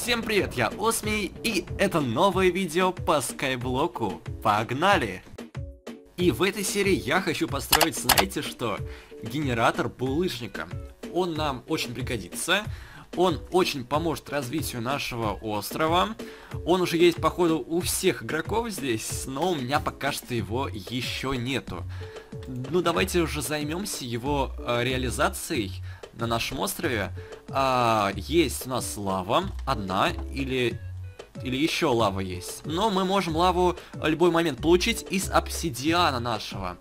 Всем привет, я Осмий, и это новое видео по скайблоку. Погнали! И в этой серии я хочу построить, знаете что? Генератор булыжника. Он нам очень пригодится. Он очень поможет развитию нашего острова. Он уже есть, походу, у всех игроков здесь, но у меня пока что его еще нету. Ну, давайте уже займемся его реализацией на нашем острове. Есть у нас лава, одна, или еще лава есть. Но мы можем лаву в любой момент получить из обсидиана нашего.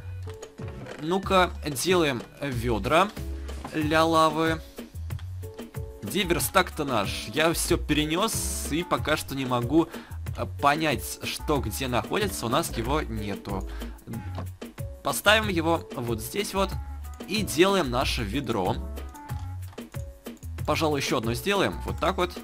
Ну-ка, делаем ведра для лавы. Где верстак-то наш? Я все перенес и пока что не могу понять, что где находится. У нас его нету. Поставим его вот здесь вот и делаем наше ведро. Пожалуй, еще одно сделаем. Вот так вот.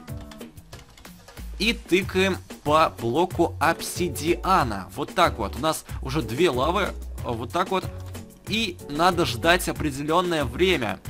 И тыкаем по блоку обсидиана. Вот так вот. У нас уже две лавы. Вот так вот. И надо ждать определенное время.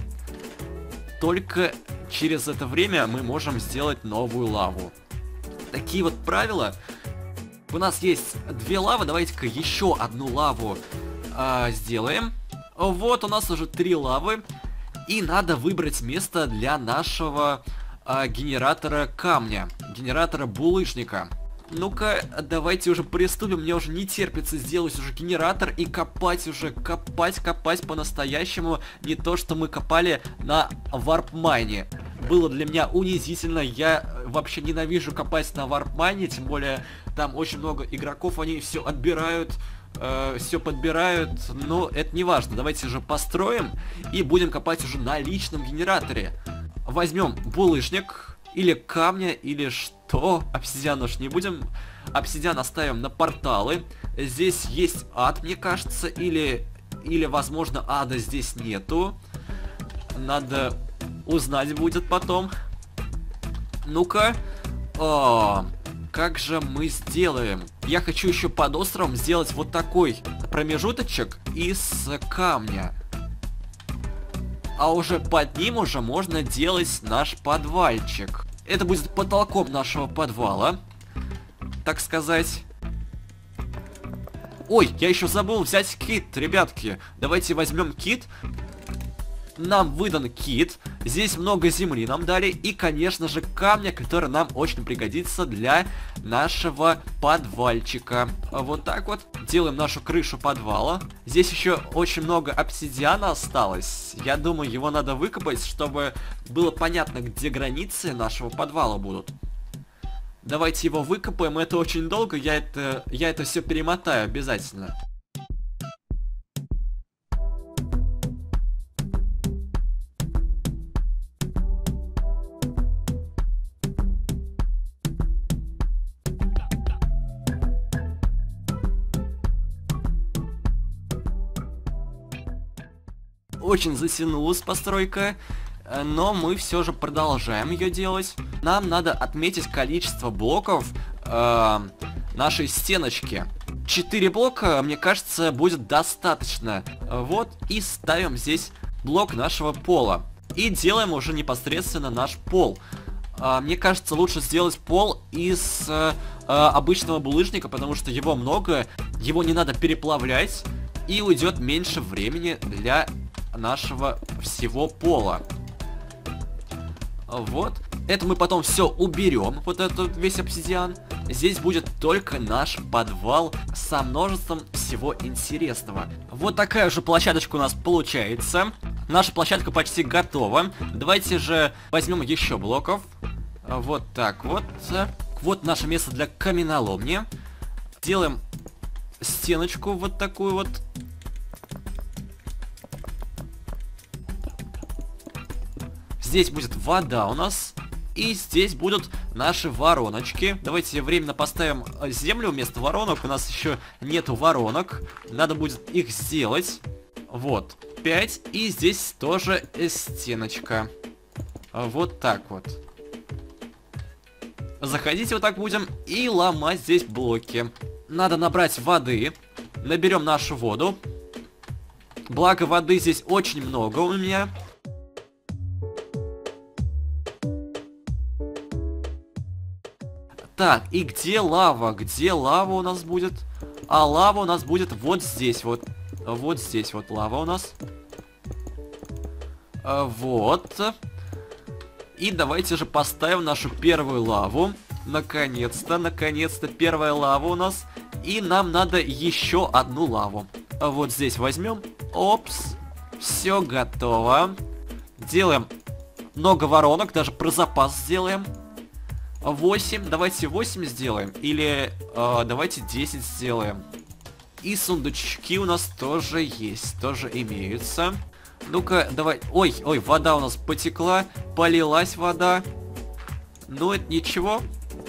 Только через это время мы можем сделать новую лаву. Такие вот правила. У нас есть две лавы. Давайте-ка еще одну лаву сделаем. Вот у нас уже 3 лавы. И надо выбрать место для нашего генератора камня. Генератора булыжника. Ну-ка, давайте уже приступим. Мне уже не терпится сделать уже генератор и копать уже. Копать по-настоящему. Не то, что мы копали на варп-майне. Было для меня унизительно. Я вообще ненавижу копать на варп-майне. Тем более, там очень много игроков. Они все отбирают, все подбирают. Но это не важно. Давайте же построим и будем копать уже на личном генераторе. Возьмем булыжник. Или камня, или что? Обсидиан уж не будем. Обсидиан оставим на порталы. Здесь есть ад, мне кажется. Или возможно, ада здесь нету. Надо узнать будет потом. Ну-ка. Как же мы сделаем? Я хочу еще под островом сделать вот такой промежуточек из камня. А уже под ним уже можно делать наш подвальчик. Это будет потолком нашего подвала, так сказать. Ой, я еще забыл взять кит, ребятки. Давайте возьмем кит. Нам выдан кит. Здесь много земли нам дали. И, конечно же, камня, который нам очень пригодится для нашего подвальчика. Вот так вот. Делаем нашу крышу подвала. Здесь еще очень много обсидиана осталось. Я думаю, его надо выкопать, чтобы было понятно, где границы нашего подвала будут. Давайте его выкопаем. Это очень долго. Я это все перемотаю обязательно. Очень затянулась постройка, но мы все же продолжаем ее делать. Нам надо отметить количество блоков нашей стеночки. 4 блока, мне кажется, будет достаточно. Вот, и ставим здесь блок нашего пола. И делаем уже непосредственно наш пол. Мне кажется, лучше сделать пол из обычного булыжника, потому что его много, его не надо переплавлять, и уйдет меньше времени для нашего всего пола. Вот. Это мы потом все уберем, вот этот весь обсидиан. Здесь будет только наш подвал со множеством всего интересного. Вот такая же площадочка у нас получается. Наша площадка почти готова. Давайте же возьмем еще блоков. Вот так вот. Вот наше место для каменоломни. Делаем стеночку вот такую вот. Здесь будет вода у нас. И здесь будут наши вороночки. Давайте временно поставим землю вместо воронок. У нас еще нету воронок. Надо будет их сделать. Вот. 5. И здесь тоже стеночка. Вот так вот. Заходите вот так будем и ломать здесь блоки. Надо набрать воды. Наберем нашу воду. Благо воды здесь очень много у меня. Так, и где лава? Где лава у нас будет? А лава у нас будет вот здесь вот. Вот здесь вот лава у нас. Вот. И давайте же поставим нашу первую лаву. Наконец-то, наконец-то первая лава у нас. И нам надо еще одну лаву. Вот здесь возьмем. Опс. Все готово. Делаем много воронок, даже про запас сделаем. 8. Давайте 8 сделаем. Или давайте 10 сделаем. И сундучки у нас тоже есть, тоже имеются. Ну-ка, давай. Ой, ой, вода у нас потекла. Полилась вода. Но это ничего.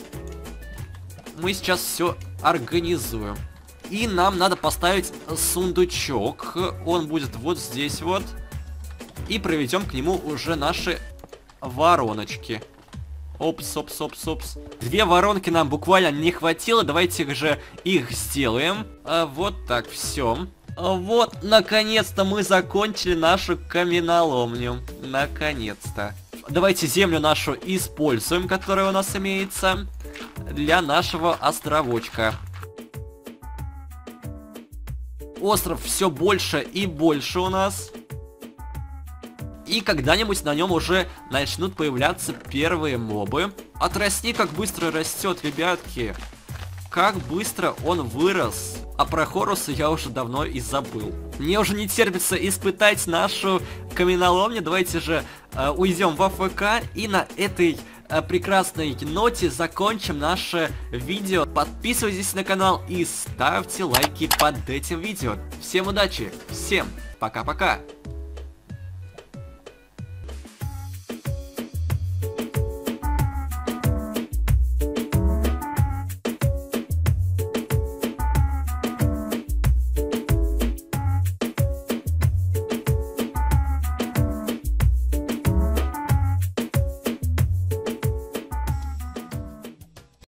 Мы сейчас все организуем. И нам надо поставить сундучок. Он будет вот здесь вот. И проведем к нему уже наши вороночки. Опс, опс, опс, опс. 2 воронки нам буквально не хватило. Давайте же их сделаем. Вот так, все. Вот, наконец-то мы закончили нашу каменоломню. Наконец-то. Давайте землю нашу используем, которая у нас имеется, для нашего островочка. Остров все больше и больше у нас. И когда-нибудь на нем уже начнут появляться первые мобы. Отрасти, как быстро растет, ребятки. Как быстро он вырос. А про Хоруса я уже давно и забыл. Мне уже не терпится испытать нашу каменоломню. Давайте же уйдем в АФК. И на этой прекрасной ноте закончим наше видео. Подписывайтесь на канал и ставьте лайки под этим видео. Всем удачи, всем пока-пока.